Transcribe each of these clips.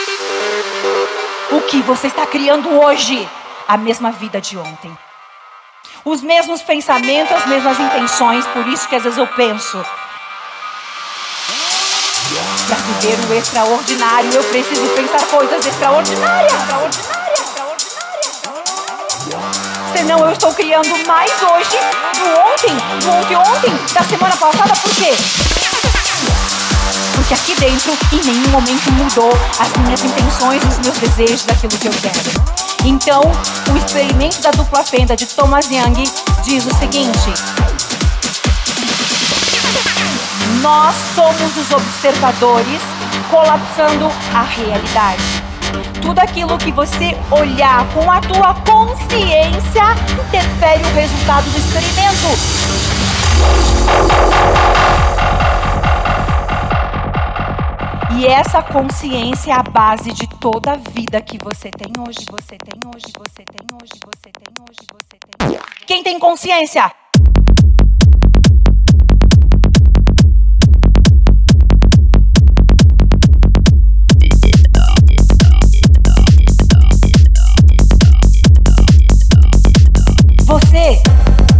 O que você está criando hoje? A mesma vida de ontem. Os mesmos pensamentos, as mesmas intenções. Por isso que às vezes eu penso, para viver o extraordinário, eu preciso pensar coisas extraordinárias. Senão eu estou criando mais hoje do ontem, da semana passada. Por quê? Porque aqui dentro em nenhum momento mudou as minhas intenções, os meus desejos, daquilo que eu quero. Então, o experimento da dupla fenda de Thomas Young diz o seguinte: nós somos os observadores colapsando a realidade. Tudo aquilo que você olhar com a tua consciência interfere o resultado do experimento. E essa consciência é a base de toda a vida que você tem hoje. Quem tem consciência? Você.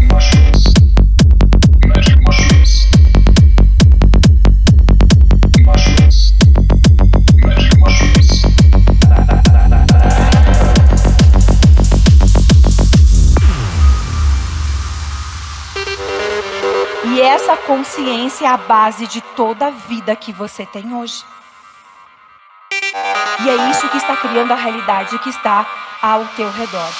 E essa consciência é a base de toda a vida que você tem hoje. E é isso que está criando a realidade que está ao teu redor.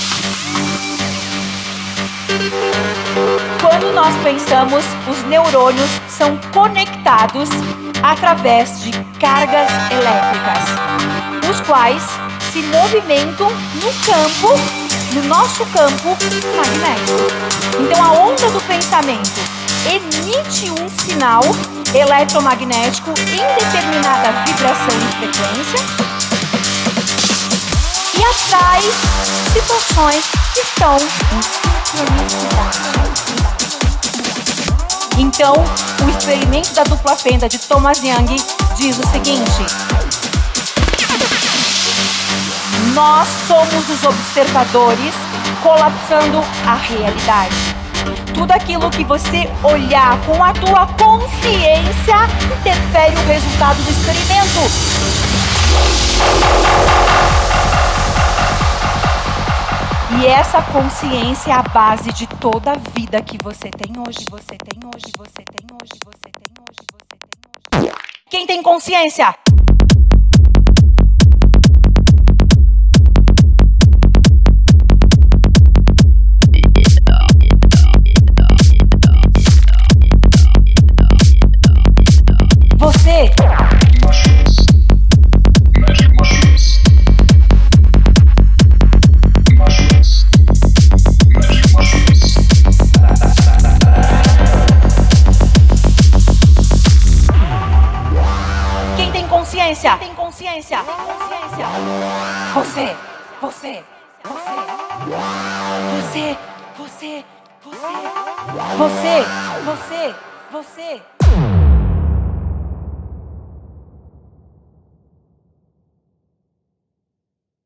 Quando nós pensamos, os neurônios são conectados através de cargas elétricas, os quais se movimentam no nosso campo magnético. Então a onda do pensamento emite um sinal eletromagnético em determinada vibração e frequência e atrai situações que estão em sincronicidade. Então, o experimento da dupla fenda de Thomas Young diz o seguinte: nós somos os observadores colapsando a realidade. Tudo aquilo que você olhar com a tua consciência interfere o resultado do experimento. E essa consciência é a base de toda a vida que você tem hoje. Quem tem consciência? Você. Quem tem consciência? Você.